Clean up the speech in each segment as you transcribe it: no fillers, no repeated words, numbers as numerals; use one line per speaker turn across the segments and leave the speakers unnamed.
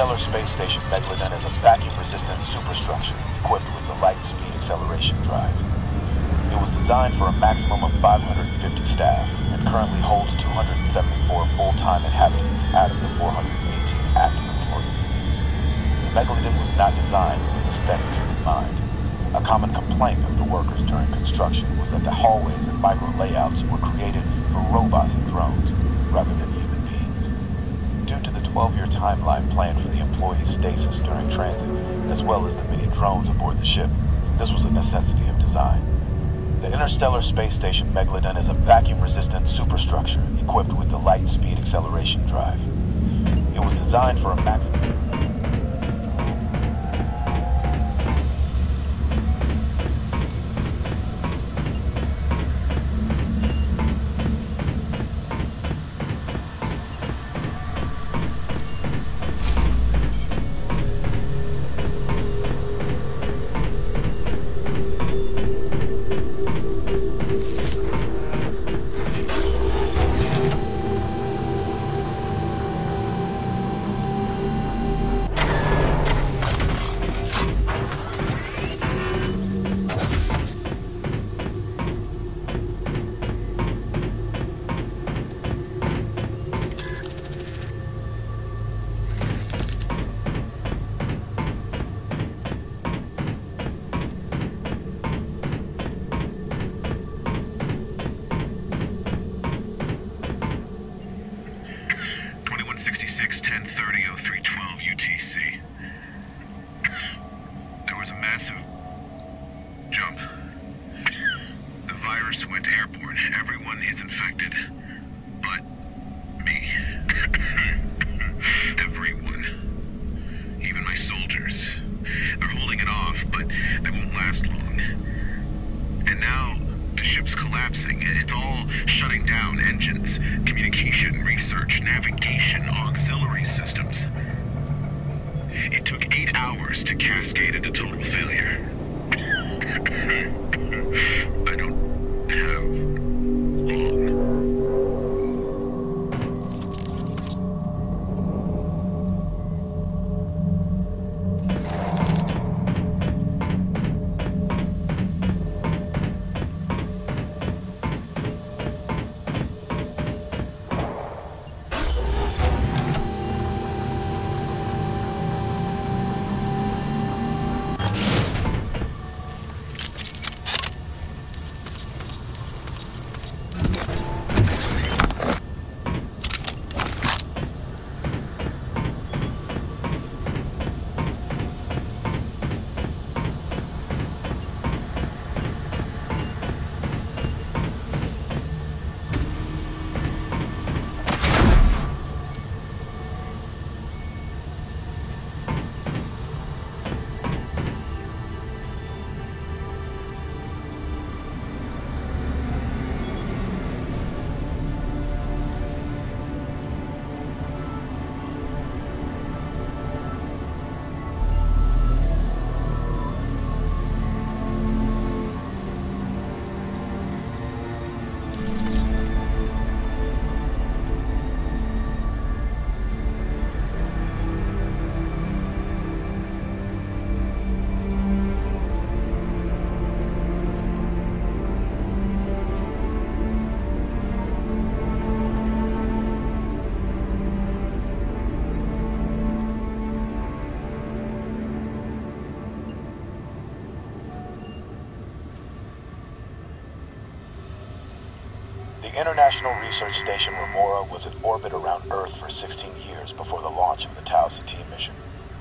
interstellar space station Megalodon is a vacuum-resistant superstructure equipped with the light-speed acceleration drive. It was designed for a maximum of 550 staff and currently holds 274 full-time inhabitants out of the 418 active employees. The Megalodon was not designed with aesthetics in mind. A common complaint of the workers during construction was that the hallways and micro-layouts were created for robots and drones rather than human beings. Due to the 12-year timeline planned for the employees' stasis during transit, as well as the many drones aboard the ship, this was a necessity of design. The interstellar space station Megalodon is a vacuum-resistant superstructure equipped with the light-speed acceleration drive. It was designed for a maximum... The International Research Station Remora was in orbit around Earth for 16 years before the launch of the Tau-Ceti mission.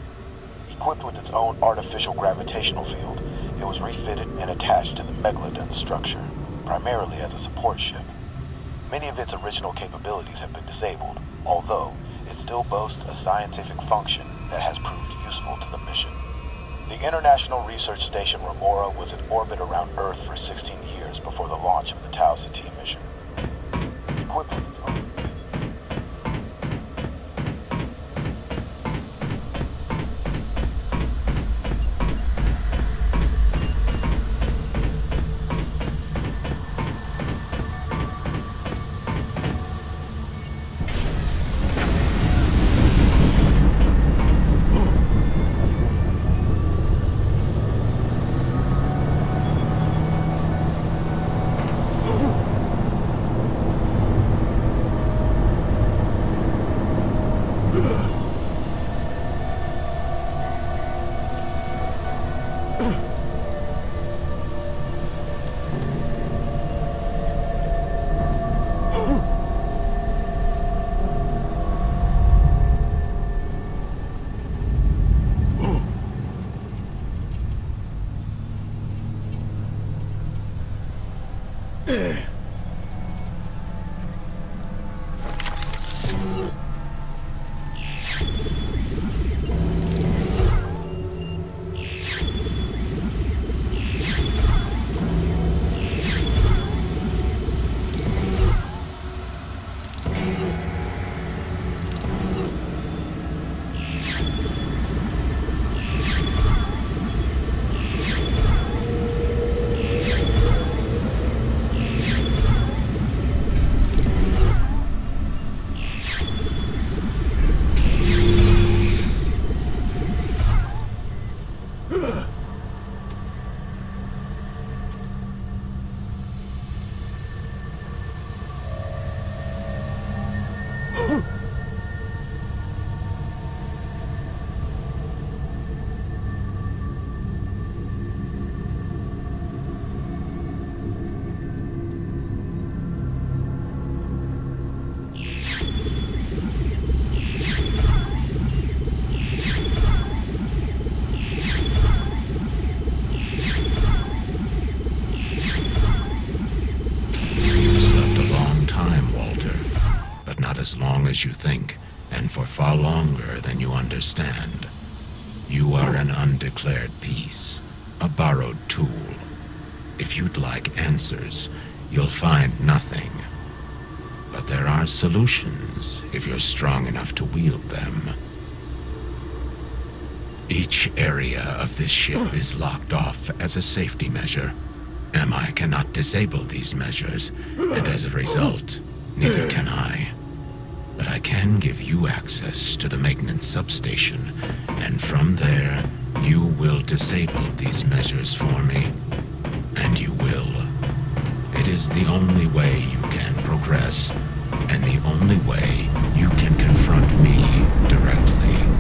Equipped with its own artificial gravitational field, it was refitted and attached to the Megalodon structure, primarily as a support ship. Many of its original capabilities have been disabled, although it still boasts a scientific function that has proved useful to the mission. The International Research Station Remora was in orbit around Earth for 16 years before the launch of the Tau-Ceti mission. Equipped with its own...
As long as you think, and for far longer than you understand. You are an undeclared piece, a borrowed tool. If you'd like answers, you'll find nothing. But there are solutions if you're strong enough to wield them. Each area of this ship is locked off as a safety measure. MI cannot disable these measures, and as a result, neither can I. But I can give you access to the maintenance substation, and from there, you will disable these measures for me. And you will. It is the only way you can progress, and the only way you can confront me directly.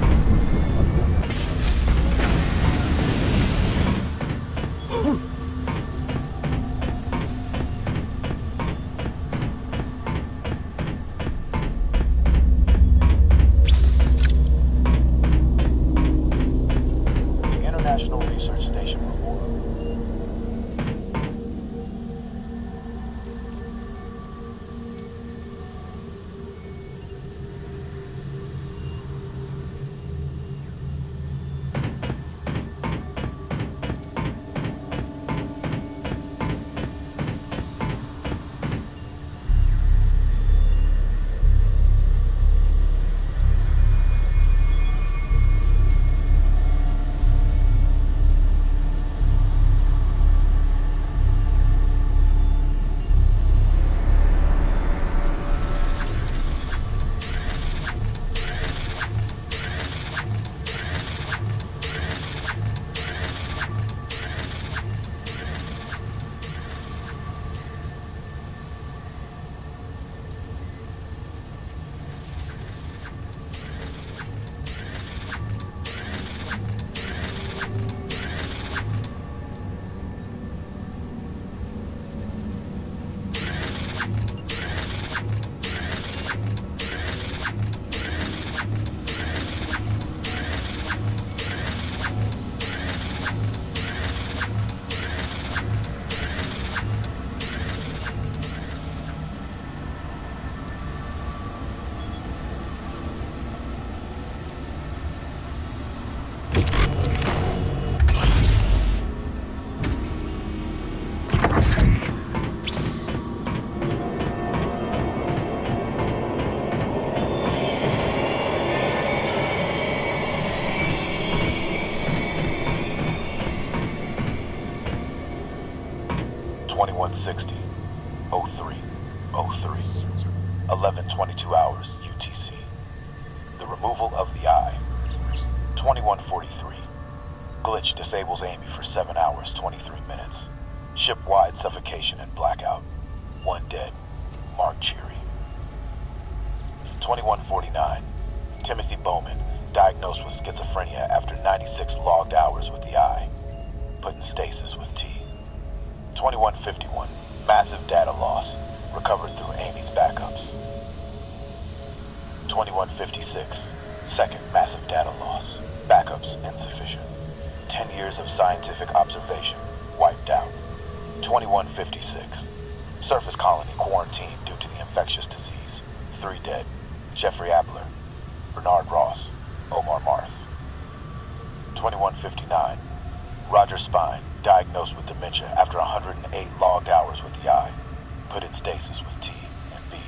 (03:03). 11:22 hours UTC. The removal of the eye. 21:43. Glitch disables Amy for 7 hours, 23 minutes. Ship-wide suffocation and blackout. 1 dead. Mark Cheery. 21:49. Timothy Bowman, diagnosed with schizophrenia after 96 logged hours with the eye. Put in stasis with T. 21:51. Massive data loss. Recovered through Amy's backups. 21:56. Second massive data loss. Backups insufficient. 10 years of scientific observation wiped out. 21:56. Surface colony quarantined due to the infectious disease. 3 dead. Jeffrey Abler, Bernard Ross, Omar Marth. 2159. Roger Spine, diagnosed with dementia after 108 logged hours with the eye. Put in stasis with T and B.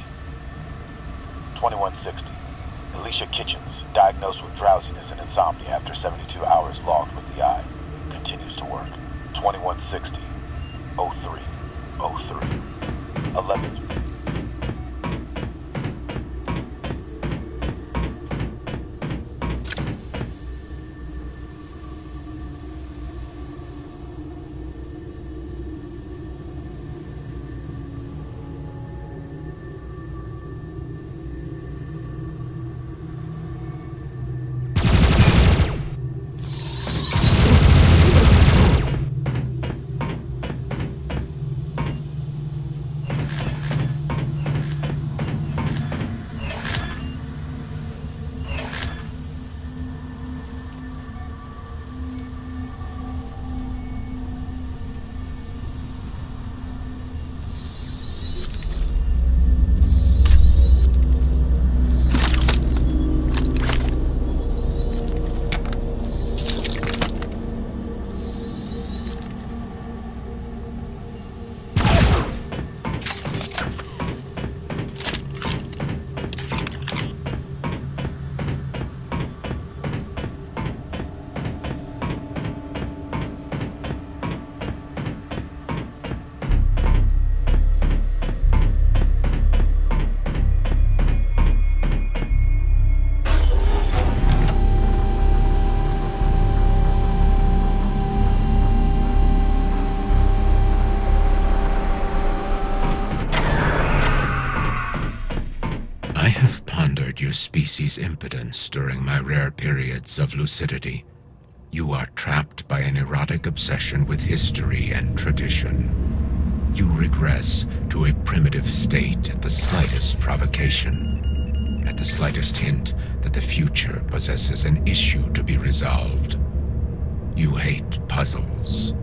2160. Alicia Kitchens, diagnosed with drowsiness and insomnia after 72 hours logged with the eye. Continues to work. 2160. 03. 11.
Your species' impotence during my rare periods of lucidity. You are trapped by an erotic obsession with history and tradition. You regress to a primitive state at the slightest provocation, at the slightest hint that the future possesses an issue to be resolved. You hate puzzles.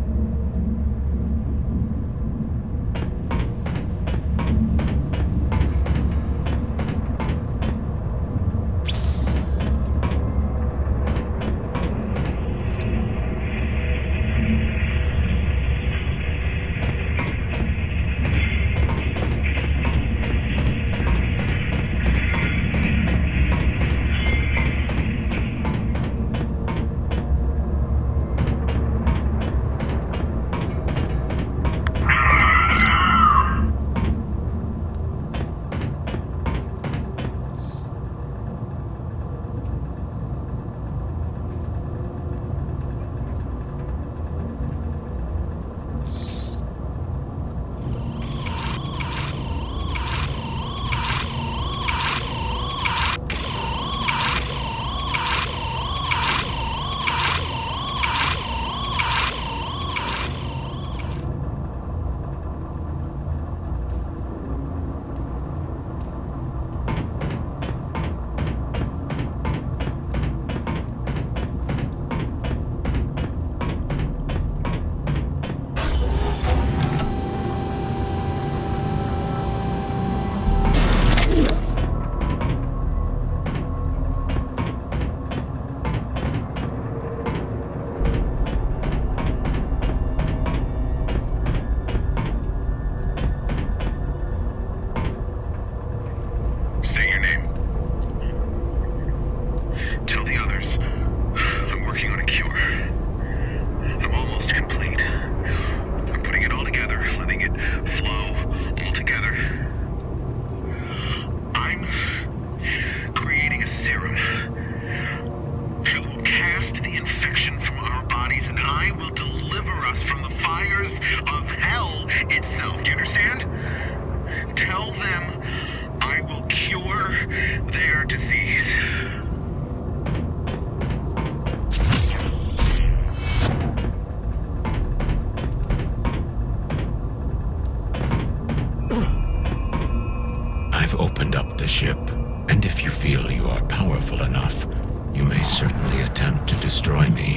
Certainly attempt to destroy me.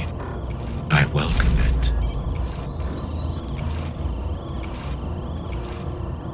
I welcome it.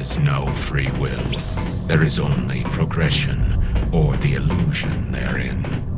is no free will. There is only progression, or the illusion therein.